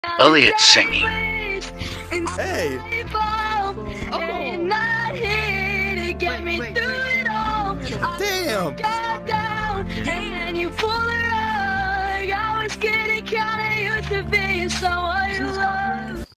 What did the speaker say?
Elliot singing. Hey! Damn! And you pull the rug. I was getting kinda used to being so